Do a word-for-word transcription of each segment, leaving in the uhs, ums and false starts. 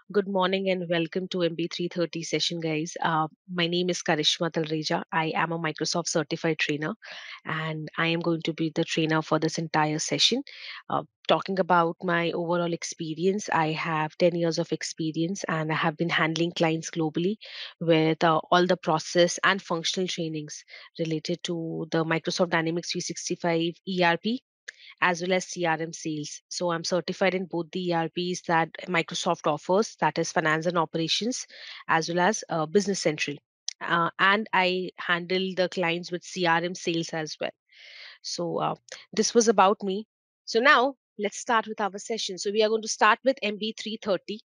Good morning and welcome to M B three thirty session, guys. Uh, my name is Karishma Talreja. I am a Microsoft certified trainer, and I am going to be the trainer for this entire session. Uh, talking about my overall experience, I have ten years of experience, and I have been handling clients globally with uh, all the process and functional trainings related to the Microsoft Dynamics three sixty-five E R P as well as C R M sales. So I'm certified in both the E R Ps that Microsoft offers, that is finance and operations, as well as uh, Business Central. Uh, and I handle the clients with C R M sales as well. So uh, this was about me. So now let's start with our session. So we are going to start with M B three thirty.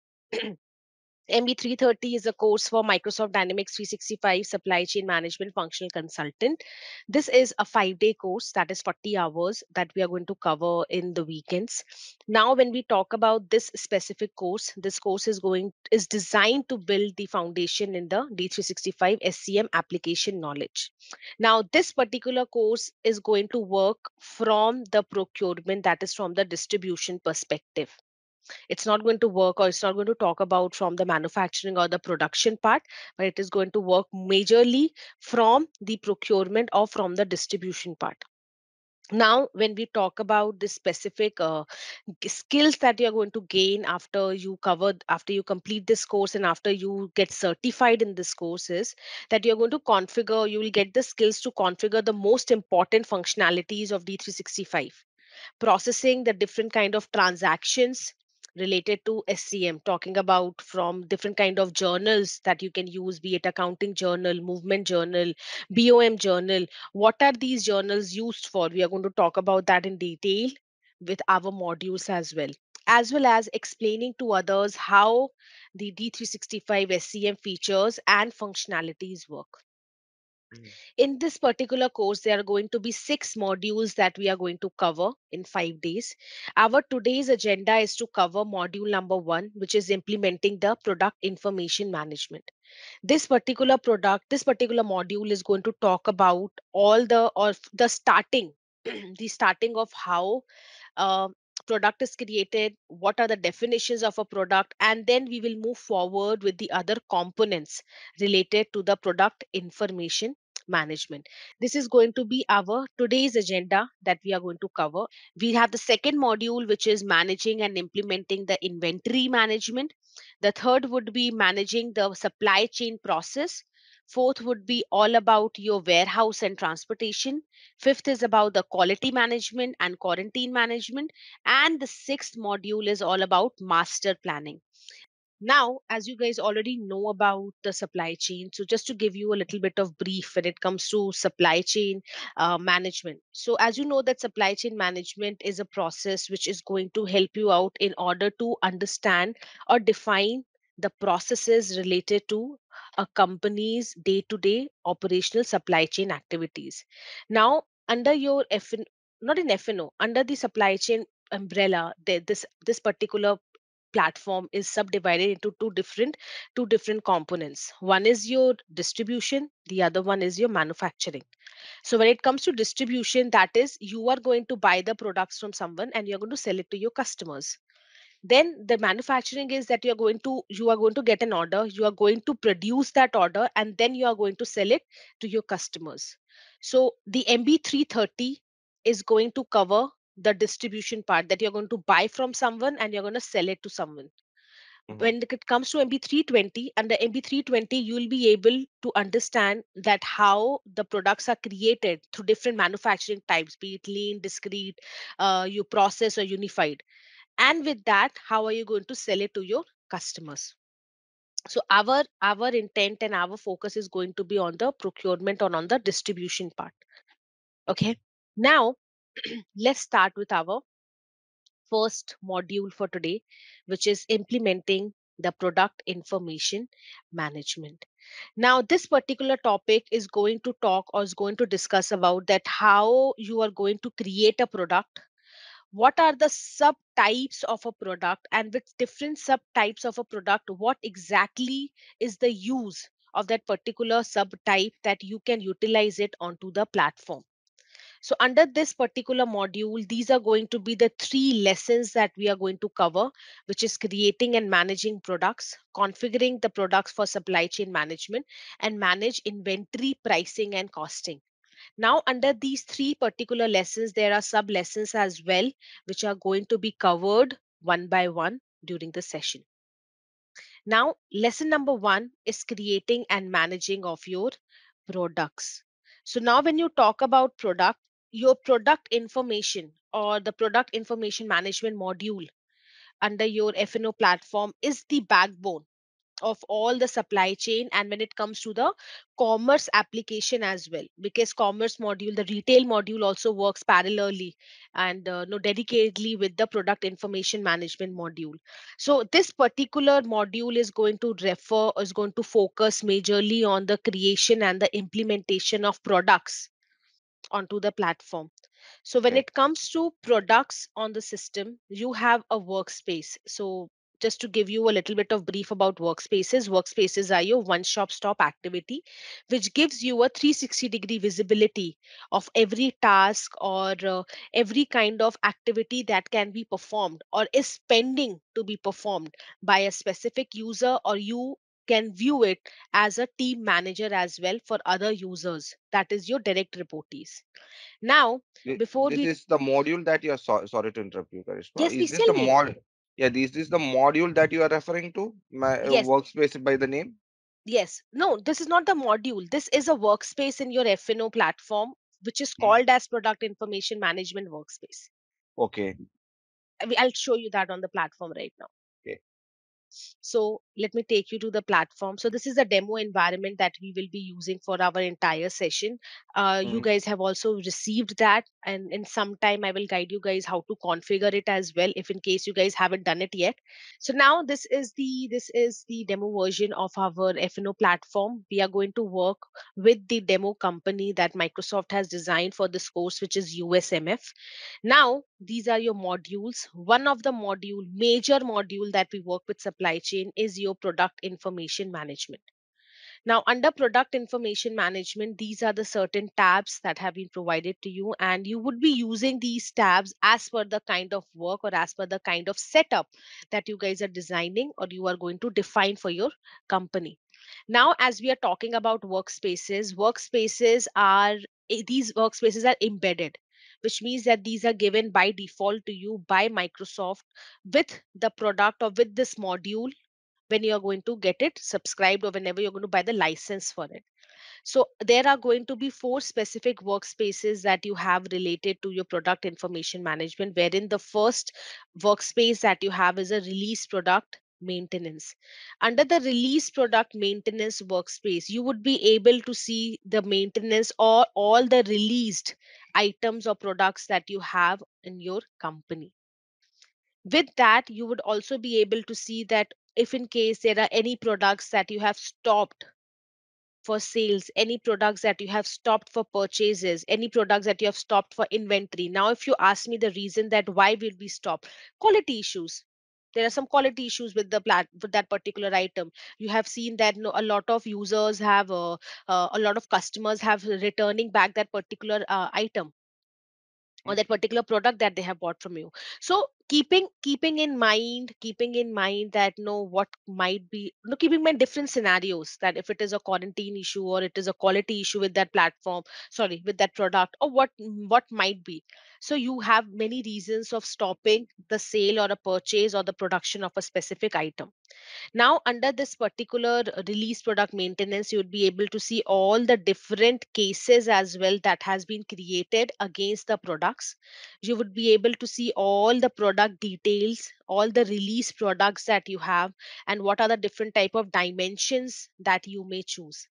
M B three thirty is a course for Microsoft Dynamics three sixty-five Supply Chain Management Functional Consultant. This is a five day course that is forty hours that we are going to cover in the weekends. Now, when we talk about this specific course, this course is going is designed to build the foundation in the D three sixty-five S C M application knowledge. Now, this particular course is going to work from the procurement, that is from the distribution perspective. It's not going to work, or it's not going to talk about from the manufacturing or the production part, but it is going to work majorly from the procurement or from the distribution part. Now when we talk about the specific uh, g- skills that you're going to gain after you covered after you complete this course and after you get certified in this course is that you're going to configure you will get the skills to configure the most important functionalities of D three sixty-five, processing the different kind of transactions related to S C M, talking about from different kind of journals that you can use, be it accounting journal, movement journal, B O M journal. What are these journals used for? We are going to talk about that in detail with our modules as well, as well as explaining to others how the D three sixty-five S C M features and functionalities work. Mm, In this particular course, there are going to be six modules that we are going to cover in five days. Our today's agenda is to cover module number one, which is implementing the product information management. This particular product, this particular module is going to talk about all the or the starting, the starting of how uh, product is created, what are the definitions of a product, and then we will move forward with the other components related to the product information management. This is going to be our today's agenda that we are going to cover. We have the second module, which is managing and implementing the inventory management. The third would be managing the supply chain process. Fourth would be all about your warehouse and transportation. Fifth is about the quality management and quarantine management. And the sixth module is all about master planning. Now, as you guys already know about the supply chain, so just to give you a little bit of brief when it comes to supply chain uh, management. So, as you know, that supply chain management is a process which is going to help you out in order to understand or define the processes related to a company's day-to-day operational supply chain activities. Now, under your F N, not in F N O, under the supply chain umbrella, there, this this particular platform is subdivided into two different two different components. One is your distribution, the other one is your manufacturing. So when it comes to distribution, that is you are going to buy the products from someone and you're going to sell it to your customers. Then the manufacturing is that you're going to you are going to get an order, you are going to produce that order, and then you are going to sell it to your customers. So the M B three thirty is going to cover the distribution part, that you're going to buy from someone and you're going to sell it to someone. mhm, When it comes to M B three twenty, under M B three twenty you will be able to understand that how the products are created through different manufacturing types, be it lean, discrete, uh, you process, or unified. And with that, how are you going to sell it to your customers? So our our intent and our focus is going to be on the procurement and on the distribution part. Okay, now let's start with our first module for today, which is implementing the product information management. Now this particular topic is going to talk or is going to discuss about that how you are going to create a product, what are the subtypes of a product, and with different subtypes of a product, what exactly is the use of that particular subtype that you can utilize it onto the platform. So under this particular module, these are going to be the three lessons that we are going to cover, which is creating and managing products, configuring the products for supply chain management, and manage inventory pricing and costing. Now, under these three particular lessons, there are sub lessons as well, which are going to be covered one by one during the session. Now, lesson number one is creating and managing of your products. So now when you talk about product, your product information or the product information management module under your F and O platform is the backbone of all the supply chain, and when it comes to the commerce application as well, because commerce module, the retail module, also works parallelly and uh, no dedicatedly with the product information management module. So this particular module is going to refer is going to focus majorly on the creation and the implementation of products onto the platform. So when Okay. it comes to products on the system, you have a workspace. So just to give you a little bit of brief about workspaces, workspaces are your one shop stop activity, which gives you a three hundred sixty degree visibility of every task or uh, every kind of activity that can be performed or is pending to be performed by a specific user, or you can view it as a team manager as well for other users. That is your direct reportees. Now, Thi- before This we, is the module that you are so, sorry to interrupt you, Karishma. yes, Is please this tell the me. mod? Yeah, this is the module that you are referring to. My uh, Yes, workspace by the name. yes. No, this is not the module. This is a workspace in your F and O platform, which is Hmm. called as Product Information Management Workspace. Okay. I will- I'll show you that on the platform right now. Okay. So let me take you to the platform. So this is a demo environment that we will be using for our entire session. Uh, you Hmm. guys have also received that, and in some time I will guide you guys how to configure it as well, if in case you guys haven't done it yet. So now this is the this is the demo version of our F and O platform. We are going to work with the demo company that Microsoft has designed for this course, which is U S M F. Now, these are your modules. One of the module, major module that we work with supply chain is your product information management. Now, under product information management, these are the certain tabs that have been provided to you, and you would be using these tabs as per the kind of work or as per the kind of setup that you guys are designing or you are going to define for your company. Now, as we are talking about workspaces, workspaces are eh, these workspaces are embedded, which means that these are given by default to you by Microsoft with the product or with this module when you are going to get it subscribed or whenever you're going to buy the license for it. So there are going to be four specific workspaces that you have related to your product information management, wherein the first workspace that you have is a release product maintenance. Under the release product maintenance workspace, you would be able to see the maintenance or all the released items or products that you have in your company. With that, you would also be able to see that if in case there are any products that you have stopped for sales, any products that you have stopped for purchases, any products that you have stopped for inventory. Now, if you ask me the reason that why will we stop, quality issues. There are some quality issues with the plat with that particular item. You have seen that no, a lot of users have, uh, uh, a lot of customers have returning back that particular uh, item or that particular product that they have bought from you. So keeping keeping in mind keeping in mind that no what might be no keeping in mind different scenarios, that if it is a quarantine issue or it is a quality issue with that platform, sorry, with that product, or what what might be. So you have many reasons of stopping the sale or a purchase or the production of a specific item. Now, under this particular release product maintenance, you would be able to see all the different cases as well that has been created against the products. You would be able to see all the product details, all the release products that you have, and what are the different type of dimensions that you may choose.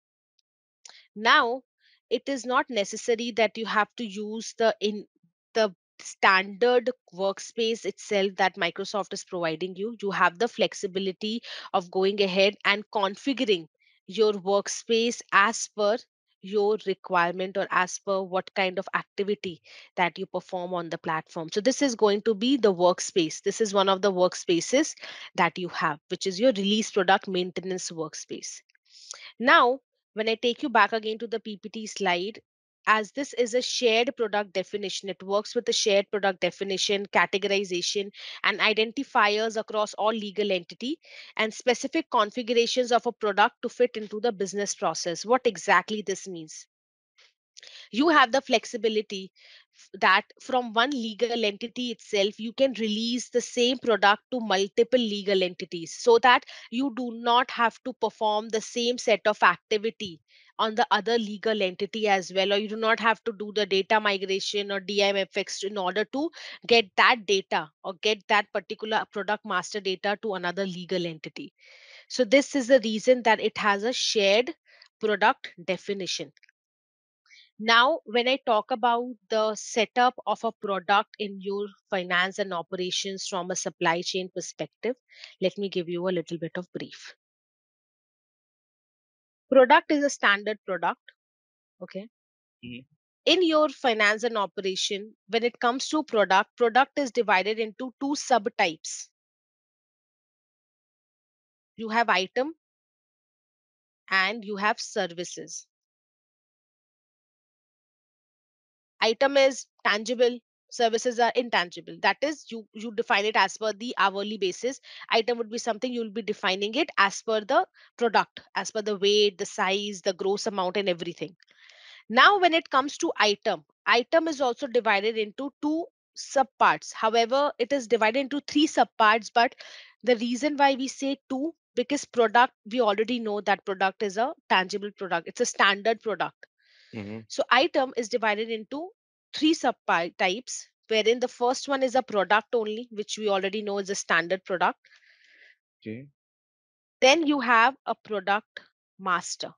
Now, it is not necessary that you have to use the in the standard workspace itself that Microsoft is providing you. You have the flexibility of going ahead and configuring your workspace as per your requirement or as per what kind of activity that you perform on the platform. So this is going to be the workspace. This is one of the workspaces that you have, which is your release product maintenance workspace. Now, when I take you back again to the P P T slide, as this is a shared product definition. It works with the shared product definition, categorization, and identifiers across all legal entity and specific configurations of a product to fit into the business process. What exactly this means? You have the flexibility f- that from one legal entity itself you can release the same product to multiple legal entities, so that you do not have to perform the same set of activity on the other legal entity as well, or you do not have to do the data migration or D M F X in order to get that data or get that particular product master data to another legal entity. So this is the reason that it has a shared product definition. Now, when I talk about the setup of a product in your finance and operations from a supply chain perspective, let me give you a little bit of brief. Product is a standard product. Okay. Mhm. In your finance and operation, when it comes to product, product is divided into two subtypes. You have item and you have services. Item is tangible, services are intangible. That is, you you define it as per the hourly basis. Item would be something you will be defining it as per the product, as per the weight, the size, the gross amount, and everything. Now when it comes to item, item is also divided into two subparts. However, it is divided into three subparts, but the reason why we say two, because product, we already know that product is a tangible product, it's a standard product. Mhm. So item is divided into three subtypes, wherein the first one is a product only, which we already know is a standard product. Okay. Then you have a product master.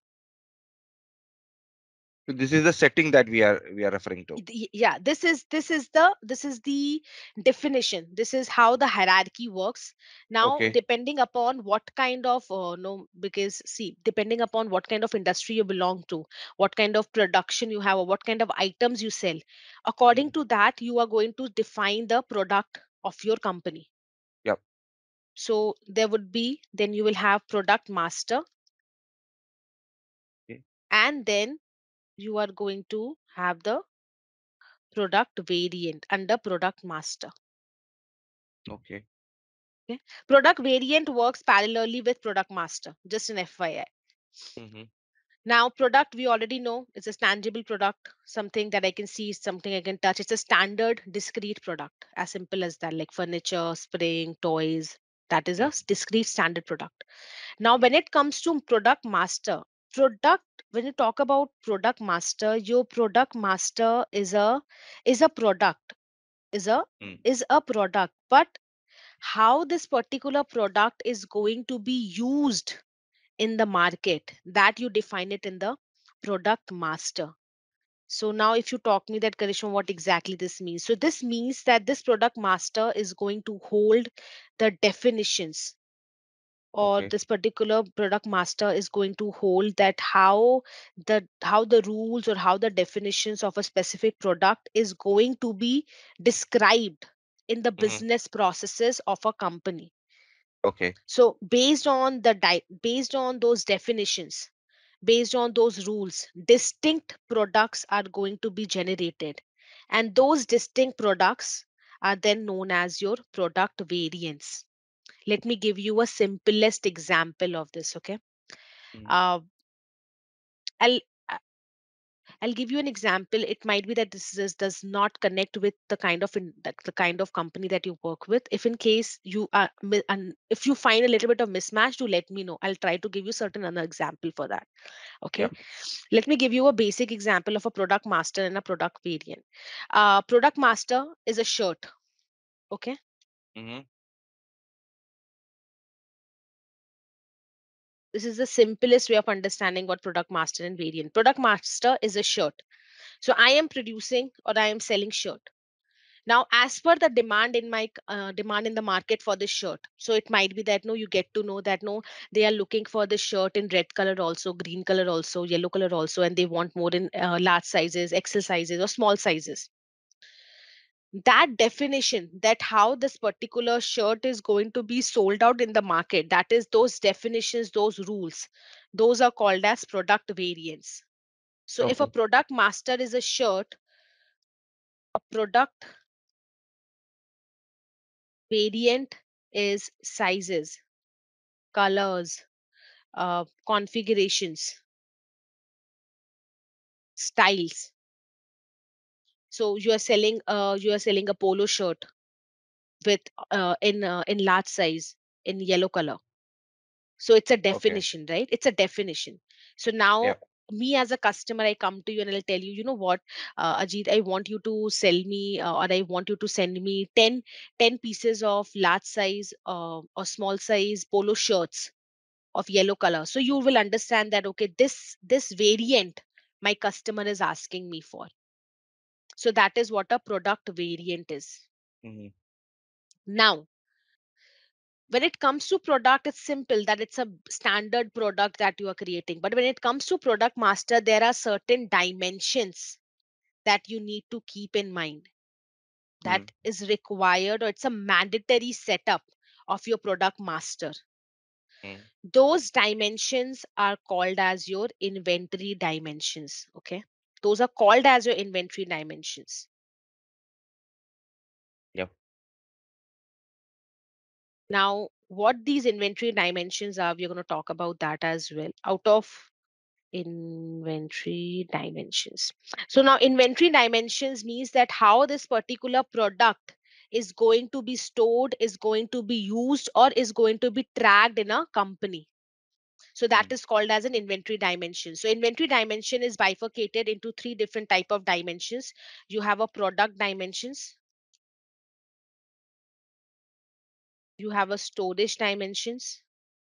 So this is the setting that we are we are referring to. Y- Yeah, this is this is the this is the definition. This is how the hierarchy works. Now, Okay. depending upon what kind of uh, no, because see, depending upon what kind of industry you belong to, what kind of production you have, or what kind of items you sell, according Mhm. to that, you are going to define the product of your company. Yep. So there would be, then you will have product master, Okay. and then you are going to have the product variant under product master. Okay. Okay. Product variant works parallelly with product master, just an F Y I. Mhm. Now, product we already know it's a tangible product, something that I can see, something I can touch. It's a standard discrete product, as simple as that, like furniture, spring, toys. That is a Mhm. s- discrete standard product. Now, when it comes to product master, product, when you talk about product master, your product master is a is a product, is a Mm. is a product, but how this particular product is going to be used in the market, that you define it in the product master. So now if you talk me that, Karishma, what exactly this means, so this means that this product master is going to hold the definitions, or Okay. this particular product master is going to hold that how the how the rules or how the definitions of a specific product is going to be described in the Mhm. business processes of a company. Okay. So based on the di- based on those definitions, based on those rules, distinct products are going to be generated, and those distinct products are then known as your product variants. Let me give you a simplest example of this. Okay, Mhm. uh, I'll I'll give you an example. It might be that this is, does not connect with the kind of in, the, the kind of company that you work with. If in case you are mi- and if you find a little bit of mismatch, do let me know. I'll try to give you certain other example for that. Okay, Yep. let me give you a basic example of a product master and a product variant. Uh, product master is a shirt. Okay, Mhm. this is the simplest way of understanding what product master and variant. Product master is a shirt. So I am producing or I am selling shirt. Now, as per the demand in my uh, demand in the market for this shirt, so it might be that no, you get to know that no, they are looking for this shirt in red color also, green color also, yellow color also, and they want more in uh, large sizes, X L sizes, or small sizes. That definition, that how this particular shirt is going to be sold out in the market, that is those definitions, those rules, those are called as product variants. So if a Okay. product master is a shirt, a product variant is sizes, colors, uh, configurations, styles. So you are selling uh, you are selling a polo shirt with uh, in uh, in large size in yellow color. So it's a Okay. definition, right? It's a definition. So now Yep. me as a customer, I come to you and I'll tell you, you know what, uh, Ajit, I want you to sell me uh, or I want you to send me ten ten pieces of large size uh, or small size polo shirts of yellow color. So you will understand that, okay, this this variant my customer is asking me for. So that is what a product variant is. Mm-hmm. Now, when it comes to product, it's simple that it's a standard product that you are creating. But when it comes to product master, there are certain dimensions that you need to keep in mind that Mm-hmm. is required, or it's a mandatory setup of your product master. Mm-hmm. Those dimensions are called as your inventory dimensions. Okay. Those are called as your inventory dimensions. Yep. Now, what these inventory dimensions are, we're going to talk about that as well. Out of inventory dimensions. So now inventory dimensions means that how this particular product is going to be stored, is going to be used, or is going to be tracked in a company. So that Mm. is called as an inventory dimension. So inventory dimension is bifurcated into three different type of dimensions. You have a product dimensions, you have a storage dimensions,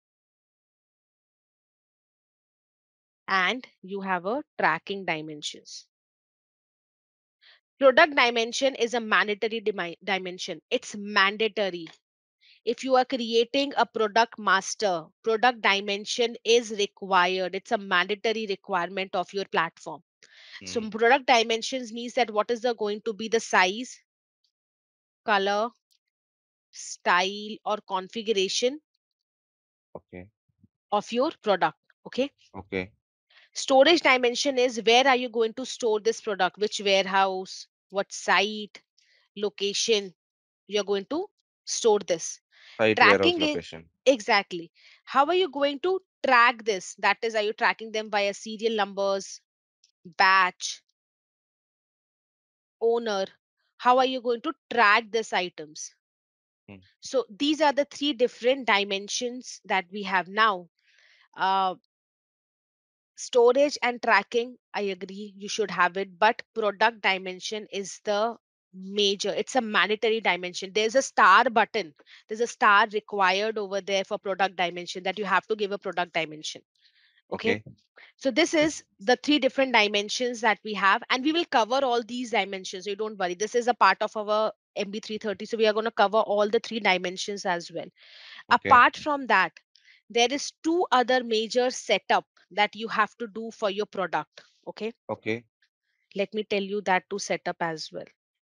and you have a tracking dimensions. Product dimension is a mandatory dimi- dimension. It's mandatory. If you are creating a product master, product dimension is required. It's a mandatory requirement of your platform. So Mm. product dimensions means that what is the going to be the size, color, style, or configuration Okay. of your product. Okay. Okay. Storage dimension is where are you going to store this product, which warehouse, what site, location you're going to store this. Site warehouse Tracking it location. exactly. How are you going to track this? That is, are you tracking them via serial numbers, batch, owner? How are you going to track these items? Mm. So these are the three different dimensions that we have now. Uh, Storage and tracking, I agree, you should have it, but product dimension is the major, it's a mandatory dimension. There's a star button, there's a star required over there for product dimension, that you have to give a product dimension. Okay. Okay. So this is the three different dimensions that we have, and we will cover all these dimensions. So you don't worry. This is a part of our M B three thirty. So we are going to cover all the three dimensions as well. Okay. Apart from that, there is two other major setup that you have to do for your product. Okay. Okay. Let me tell you that to set up as well.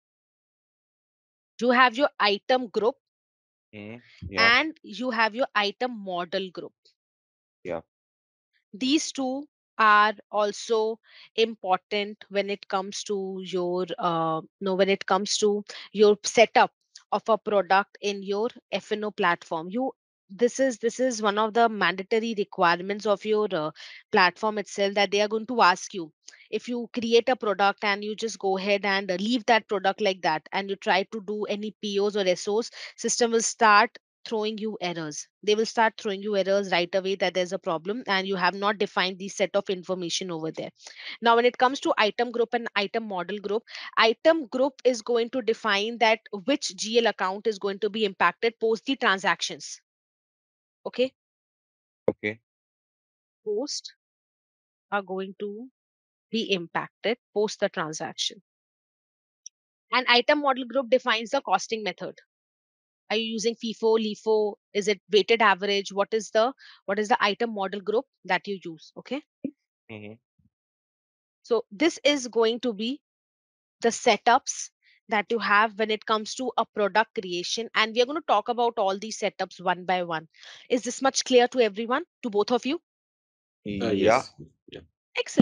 You have your item group Mm. Yeah. and you have your item model group. Yeah. These two are also important when it comes to your uh, no when it comes to your setup of a product in your F N O platform. You this is this is one of the mandatory requirements of your uh, platform itself, that they are going to ask you, if you create a product and you just go ahead and uh, leave that product like that and you try to do any P Os or S Os, system will start throwing you errors. They will start throwing you errors right away, that there's a problem and you have not defined the set of information over there. Now, when it comes to item group and item model group, item group is going to define that which G L account is going to be impacted post the transactions. Okay. Okay. Post are going to be impacted post the transaction. And item model group defines the costing method. Are you using FIFO, LIFO? Is it weighted average? What is the what is the item model group that you use? Okay. Mm-hmm. So this is going to be the setups that you have when it comes to a product creation. And we are going to talk about all these setups one by one. Is this much clear to everyone, to both of you? Uh, Yeah. yes. Yeah. Excellent.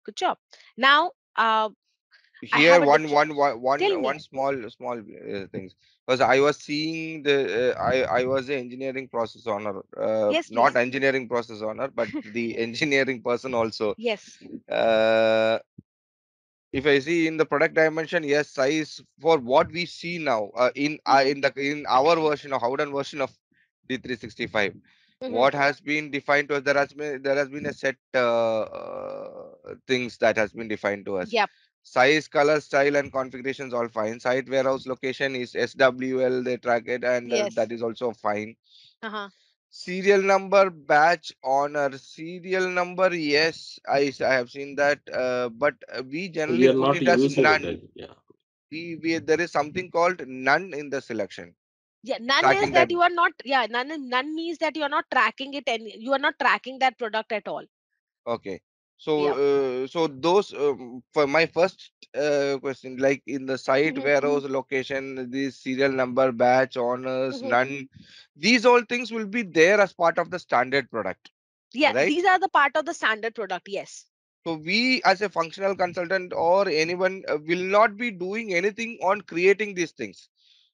Good job. Now, uh, I Here have a one different. one one one Tell one me. small small uh, things, because I was seeing the uh, I I was the engineering process owner, uh, Yes, not please. engineering process owner, but the engineering person also. Yes. Uh, if I see in the product dimension, yes, size for what we see now uh, in uh, Mm-hmm. in the in our version of Howden version of D three sixty-five, Mm-hmm. what has been defined to us, there has been there has been a set uh, uh, things that has been defined to us. Yep. Size, color, style, and configurations all fine. Site warehouse location is S W L. They track it, and uh, Yes. that is also fine. Uh-huh. Serial number, batch honor, serial number. Yes, I s- I have seen that, uh, but uh, we We generally are put not it as using it. none. uh, Yeah. We, we there is something called none in the selection, Yeah, none is tracking that that. you are not, yeah, none is- none means that you are not tracking it and you are not tracking that product at all. Okay. So, Yeah. uh, so those um, for my first uh, question, like in the site Mm-hmm. warehouse location, the serial number, batch, honors, Mm-hmm. none, these all things will be there as part of the standard product, Yeah, right? these are the part of the standard product. Yes. So we, as a functional consultant or anyone, uh, will not be doing anything on creating these things.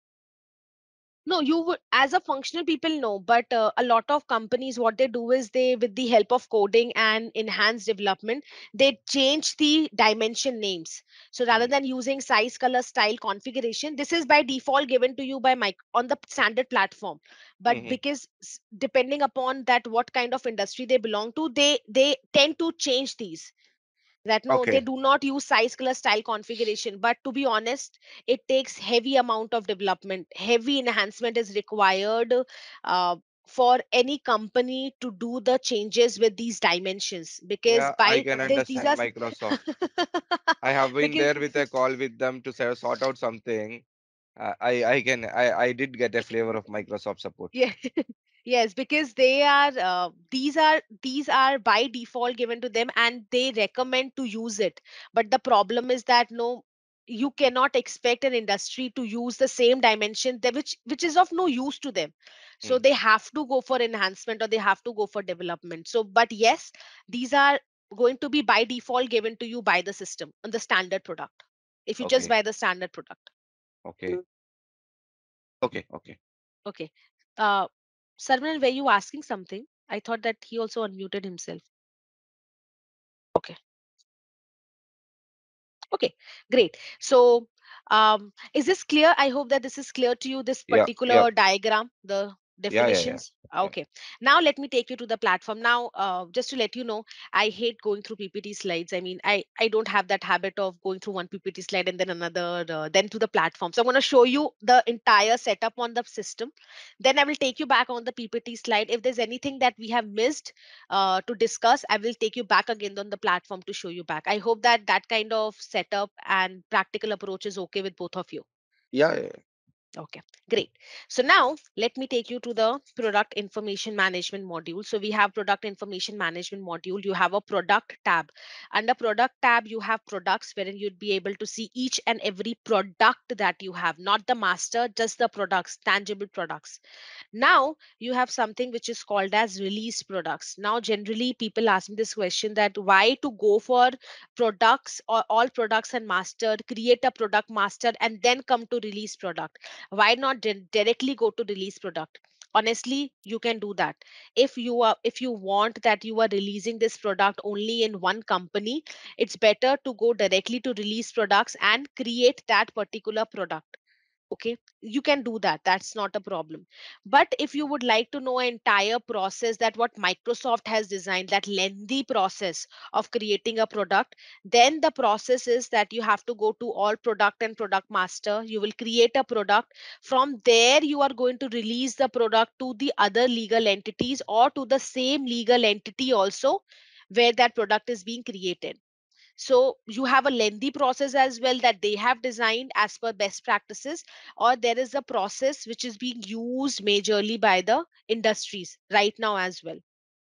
No, you would, as a functional people, no, but uh, a lot of companies, what they do is they, with the help of coding and enhanced development, they change the dimension names. So rather Mm, than using size, color, style, configuration, this is by default given to you by mic on the standard platform. But mhm. because s- depending upon that what kind of industry they belong to, they they tend to change these, that no, they Okay. do not use size, color, style, configuration. But to be honest, it takes heavy amount of development, heavy enhancement is required uh, for any company to do the changes with these dimensions, because Yeah, I by can this these understand are Microsoft. I have been because there with a call with them to say- sort out something. Uh, I I can I I did get a flavor of Microsoft support. yeah. Yes, because they are uh, these are these are by default given to them and they recommend to use it. But the problem is that no, you cannot expect an industry to use the same dimension that which which is of no use to them. So Mm, they have to go for enhancement or they have to go for development. So but yes, these are going to be by default given to you by the system on the standard product, if you just okay, buy the standard product. okay, okay, okay. Okay. uh Sarvan, were you asking something? I thought that he also unmuted himself. Okay. Okay, great. So, um, is this clear? I hope that this is clear to you, this Yeah, yeah, particular diagram, the yeah, yeah, yeah, definitions. yeah. Okay, now let me take you to the platform. Now, uh, just to let you know, I hate going through P P T slides. I mean, I, I don't have that habit of going through one P P T slide and then another, uh, then to the platform. So I'm going to show you the entire setup on the system. Then I will take you back on the P P T slide. If there's anything that we have missed, uh, to discuss, I will take you back again on the platform to show you back. I hope that that kind of setup and practical approach is okay with both of you. Yeah, yeah, Okay, great. So now let me take you to the product information management module. So we have product information management module. You have a product tab. Under product tab, you have products wherein you'd be able to see each and every product that you have, not the master, just the products, tangible products. Now you have something which is called as released products. Now generally people ask me this question, that why to go for products or all products and master, create a product master and then come to release product. Why not di- directly go to release product? Honestly, you can do that. If you are if you want that you are releasing this product only in one company, it's better to go directly to release products and create that particular product. Okay, you can do that, that's not a problem. But if you would like to know entire process, that what Microsoft has designed, that lengthy process of creating a product, then the process is that you have to go to all product and product master. You will create a product. From there you are going to release the product to the other legal entities or to the same legal entity also where that product is being created. So you have a lengthy process as well that they have designed as per best practices, or there is a process which is being used majorly by the industries right now as well.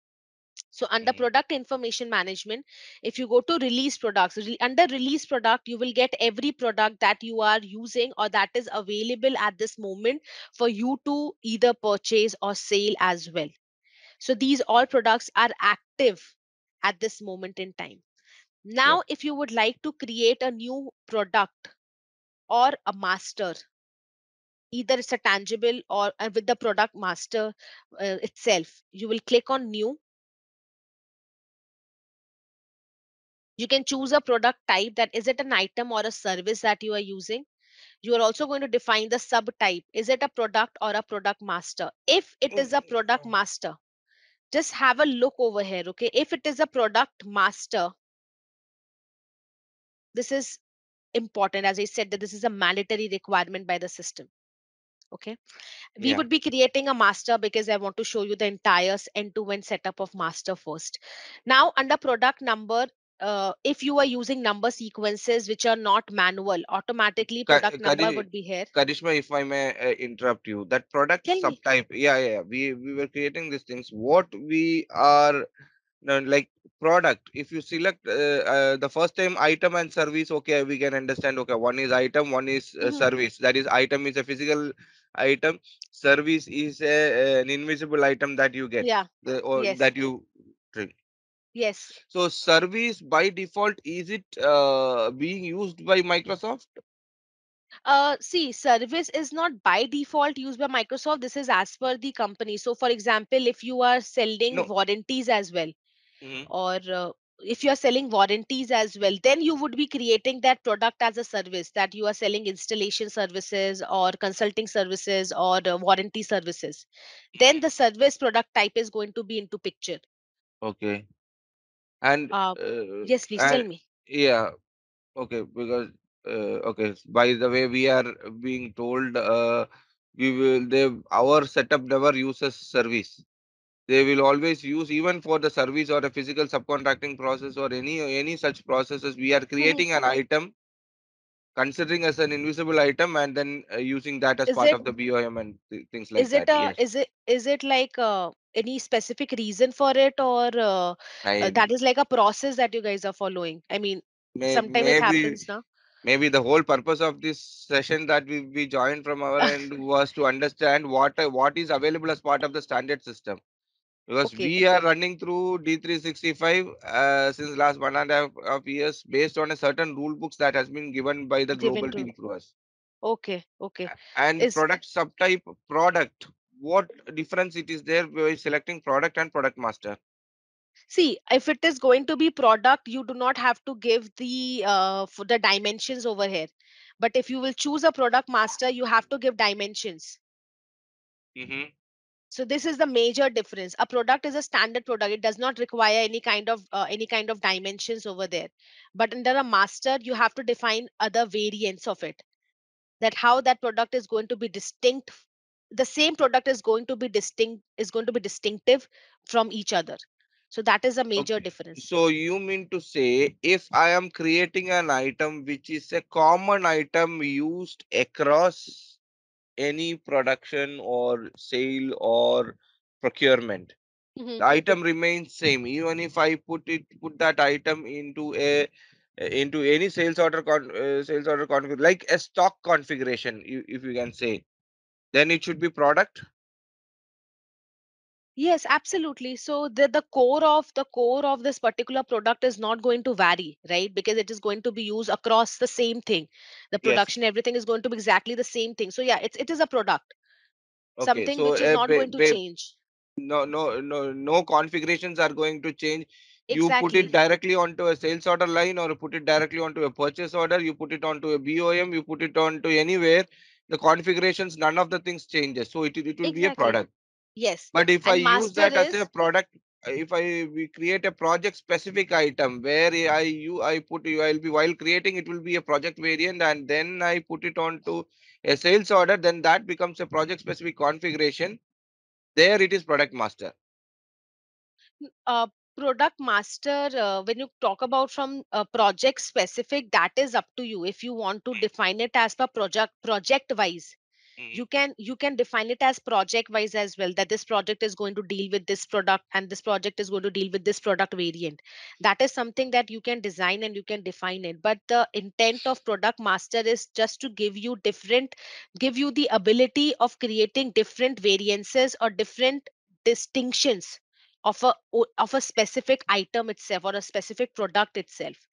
So under mhm. product information management, if you go to release products, re- under release product, you will get every product that you are using or that is available at this moment for you to either purchase or sale as well. So these all products are active at this moment in time. Yeah. Now, if you would like to create a new product or a master, either it's a tangible or uh, with the product master uh, itself, you will click on new. You can choose a product type, that is it an item or a service that you are using. You are also going to define the subtype. Is it a product or a product master? If it is a product master, just have a look over here. Okay. If it is a product master, this is important. As I said, that this is a mandatory requirement by the system. Okay. We Yeah. would be creating a master because I want to show you the entire end-to-end setup of master first. Now, under product number, uh, if you are using number sequences which are not manual, automatically Ka- product number Kari- would be here. Karishma, if I may uh, interrupt you, that product Tell me. subtype, yeah, yeah, yeah, we we were creating these things. What we are no, like product. If you select uh, uh, the first time item and service, okay, we can understand. Okay, one is item, one is uh, Mhm. service. That is, item is a physical item, service is a, an invisible item that you get, Yeah. the, or Yes. that you bring. Yes. So, service by default, is it uh, being used by Microsoft? Uh, see, service is not by default used by Microsoft. This is as per the company. So, for example, if you are selling No. warranties as well, Mhm. or uh, if you are selling warranties as well, then you would be creating that product as a service, that you are selling installation services or consulting services or uh, warranty services. Then the service product type is going to be into picture. Okay. And Uh, uh, yes, please tell and me. yeah, okay, because uh, okay, by the way, we are being told uh, we will they our setup never uses service. They will always use, even for the service or a physical subcontracting process or any any such processes. We are Mhm. creating an item, considering as an invisible item, and then uh, using that as Is part it of the B O M and th- things like is it that. a Yes, is it is it like uh, any specific reason for it, or uh, uh, I that is like a process that you guys are following? I mean, may sometime it maybe happens now. maybe the whole purpose of this session that we, we joined from our end was to understand what uh, what is available as part of the standard system, because Okay, we are running through D three sixty-five uh, since last one and a half of years based on a certain rule books that has been given by the given global to. team to us. Okay, okay. And Is product subtype, product, what difference it is there by selecting product and product master? See, if it is going to be product, you do not have to give the uh, for the dimensions over here. But if you will choose a product master, you have to give dimensions. Mm-hmm. So this is the major difference. A product is a standard product. It does not require any kind of uh, any kind of dimensions over there. But under a master, you have to define other variants of it. That how that product is going to be distinct. The same product is going to be distinct is going to be distinctive from each other. So that is a major Okay. difference. So you mean to say, if I am creating an item which is a common item used across any production or sale or procurement, Mhm. the item remains same. Even if I put it put that item into a into any sales order con, uh, sales order config, like a stock configuration, you, if you can say, then it should be product. Yes, absolutely. So the the core of the core of this particular product is not going to vary, right? Because it is going to be used across the same thing. The Yes. production, everything is going to be exactly the same thing. So yeah, it's it is a product, Okay. something So which is uh, not ba- going to ba- change. no no no no configurations are going to change. You put it Exactly, directly onto a sales order line, or you put it directly onto a purchase order, you put it onto a B O M, you put it onto anywhere, the configurations, none of the things changes, so it, it will be a exactly. product. Yes, But if I and use master that as a is. product, if I we create a project specific item where I you I put you I'll be while creating, it will be a project variant, and then I put it onto a sales order, then that becomes a project specific configuration. There it is product master. uh, Product master, uh, when you talk about from uh, project specific, that is up to you. If you want to define it as per project project wise, Mhm. you can you can define it as project wise as well, that this project is going to deal with this product and this project is going to deal with this product variant. That is something that you can design and you can define it, but the intent of product master is just to give you different give you the ability of creating different variances or different distinctions of a o- of a specific item itself or a specific product itself.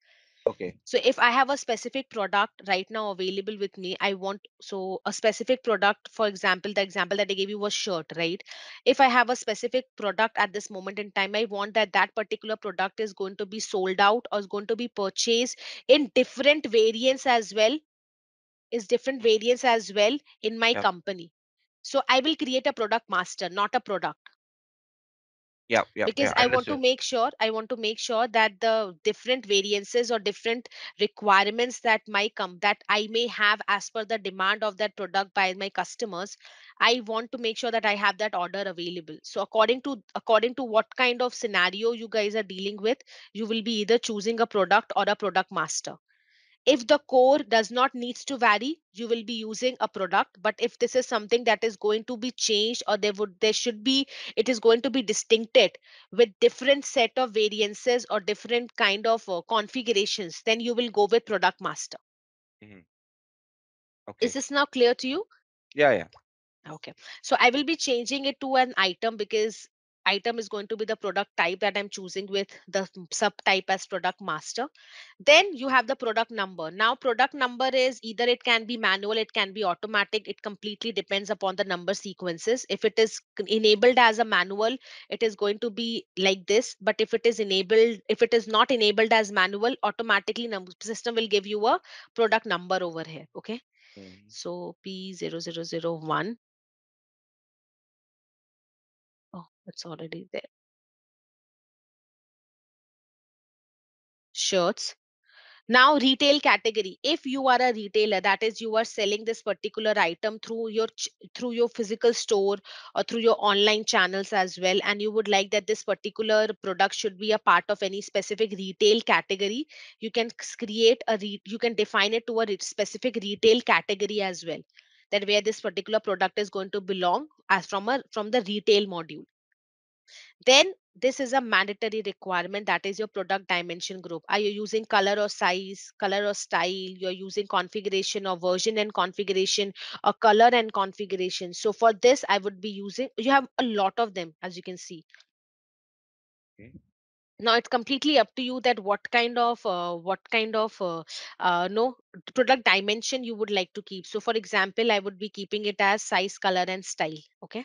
Okay. So if I have a specific product right now available with me, I want, so a specific product, for example, the example that I gave you was shirt, right? If I have a specific product at this moment in time, I want that that particular product is going to be sold out or is going to be purchased in different variants as well, is different variants as well in my Yeah. company. So I will create a product master, not a product, Yeah. Yeah. because Yeah. I want to Understood. make sure I want to make sure that the different variances or different requirements that my come that I may have as per the demand of that product by my customers, I want to make sure that I have that order available. So according to according to what kind of scenario you guys are dealing with, you will be either choosing a product or a product master. If the core does not needs to vary, you will be using a product. But if this is something that is going to be changed, or there would there should be, it is going to be distincted with different set of variances or different kind of uh, configurations, then you will go with product master. Mhm. Is Okay. this now clear to you? Yeah. Yeah. Okay. So I will be changing it to an item, because item is going to be the product type that I'm choosing with the subtype as product master. Then you have the product number. Now product number is either it can be manual, it can be automatic. It completely depends upon the number sequences. If it is c- enabled as a manual, it is going to be like this. But if it is enabled, if it is not enabled as manual, automatically num- system will give you a product number over here. Okay. Mhm. So P zero zero zero one. Oh, it's already there. Shirts. Now, retail category. If you are a retailer, that is, you are selling this particular item through your ch- through your physical store or through your online channels as well, and you would like that this particular product should be a part of any specific retail category, you can s- create a re- you can define it to a re- specific retail category as well. That where this particular product is going to belong as from a from the retail module. Then this is a mandatory requirement, that is your product dimension group. Are you using color or size, color or style? You're using configuration or version and configuration, or color and configuration. So for this, I would be using, you have a lot of them, as you can see. Okay. Now it's completely up to you that what kind of uh, what kind of uh, uh, no product dimension you would like to keep. So for example, I would be keeping it as size, color, and style. Okay.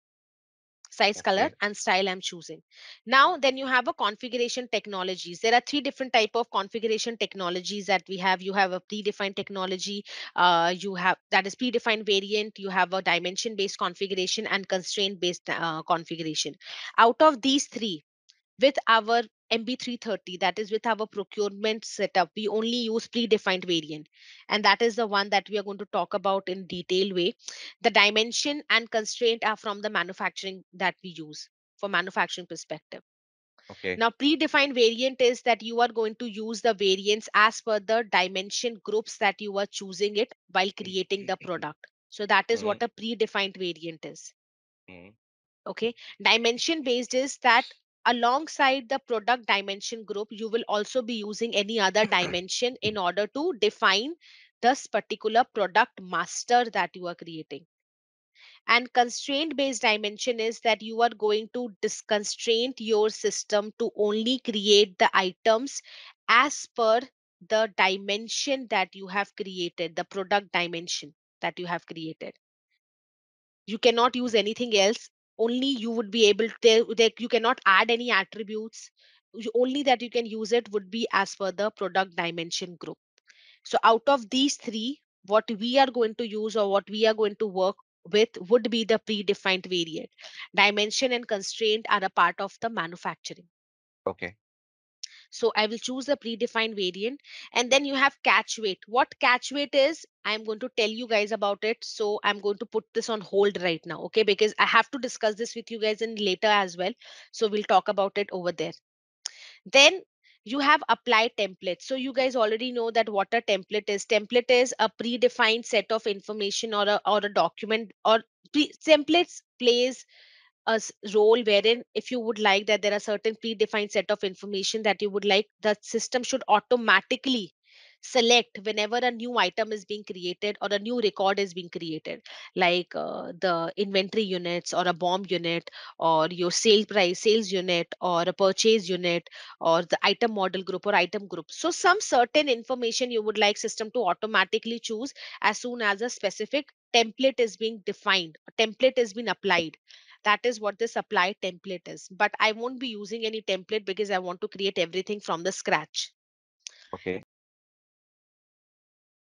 Size, color, Okay. and style I'm choosing. Now then you have a configuration technologies. There are three different type of configuration technologies that we have. You have a predefined technology, uh, you have that is predefined variant, you have a dimension based configuration, and constraint based uh, configuration. Out of these three, with our M B three thirty, that is with our procurement setup, we only use predefined variant. And that is the one that we are going to talk about in detail way. The dimension and constraint are from the manufacturing that we use for manufacturing perspective. Okay. Now, predefined variant is that you are going to use the variants as per the dimension groups that you are choosing it while creating the product. So that is Mhm. what a predefined variant is. Mhm. Okay. Dimension based is that alongside the product dimension group, you will also be using any other dimension in order to define this particular product master that you are creating. And constraint based dimension is that you are going to disconstraint your system to only create the items as per the dimension that you have created, the product dimension that you have created. You cannot use anything else. Only you would be able to, there, there, you cannot add any attributes. You- only that you can use it would be as per the product dimension group. So out of these three, what we are going to use or what we are going to work with would be the predefined variant. Dimension and constraint are a part of the manufacturing. Okay. So I will choose a predefined variant. And then you have catch weight. What catch weight is, I'm going to tell you guys about it. So I'm going to put this on hold right now. Okay. Because I have to discuss this with you guys in later as well. So we'll talk about it over there. Then you have apply template. So you guys already know that what a template is. Template is a predefined set of information or a, or a document, or pre- templates plays a s- role wherein if you would like that there are certain predefined set of information that you would like the system should automatically select whenever a new item is being created or a new record is being created, like uh, the inventory units or a bomb unit or your sale price sales unit or a purchase unit or the item model group or item group. So some certain information you would like system to automatically choose as soon as a specific template is being defined, a template is being applied. That is what this apply template is. But I won't be using any template because I want to create everything from the scratch. Okay.